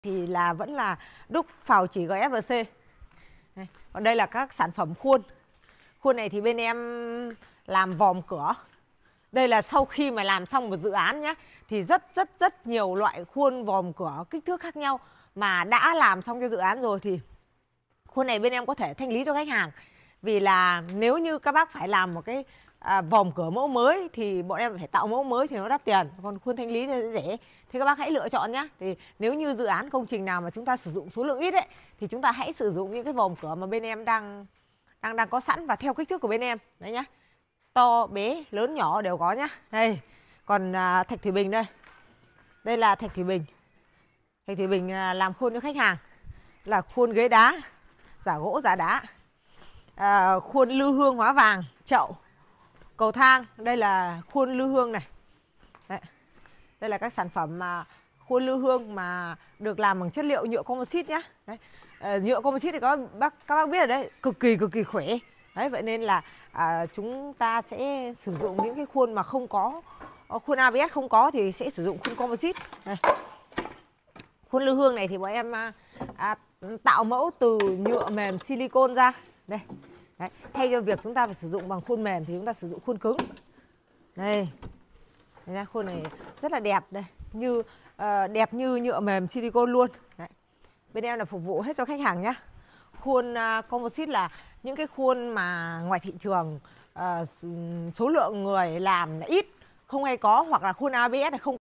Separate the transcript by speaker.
Speaker 1: thì là vẫn là đúc phào chỉ GFRC. Đây. Còn đây là các sản phẩm khuôn. Khuôn này thì bên em làm vòm cửa. Đây là sau khi mà làm xong một dự án nhé, thì rất nhiều loại khuôn vòm cửa kích thước khác nhau mà đã làm xong cái dự án rồi thì khuôn này bên em có thể thanh lý cho khách hàng. Vì là nếu như các bác phải làm một cái vòm cửa mẫu mới thì bọn em phải tạo mẫu mới thì nó đắt tiền, còn khuôn thanh lý thì rẻ. Thì các bác hãy lựa chọn nhé. Thì nếu như dự án công trình nào mà chúng ta sử dụng số lượng ít ấy, thì chúng ta hãy sử dụng những cái vòm cửa mà bên em đang có sẵn và theo kích thước của bên em đấy nhá. To bé lớn nhỏ đều có nhá. Đây còn thạch thủy bình đây. Đây là thạch thủy bình. Thạch thủy bình làm khuôn cho khách hàng là khuôn ghế đá, giả gỗ giả đá, khuôn lư hương hóa vàng, chậu, cầu thang. Đây là khuôn lư hương này. Đấy. Đây là các sản phẩm mà khuôn lư hương mà được làm bằng chất liệu nhựa composite nhá. Đấy. Nhựa composite thì các bác biết rồi đấy, cực kỳ khỏe. Đấy, vậy nên là chúng ta sẽ sử dụng những cái khuôn mà không có, khuôn ABS không có thì sẽ sử dụng khuôn composite. Đây. Khuôn lư hương này thì bọn em tạo mẫu từ nhựa mềm silicon ra. Đây. Đấy. Thay cho việc chúng ta phải sử dụng bằng khuôn mềm thì chúng ta sử dụng khuôn cứng. Đây. Đây, khuôn này rất là đẹp đây, đẹp như nhựa mềm silicon luôn. Đấy. Bên em là phục vụ hết cho khách hàng nhá. Khuôn composite là những cái khuôn mà ngoài thị trường số lượng người làm là ít, không hay có, hoặc là khuôn ABS là không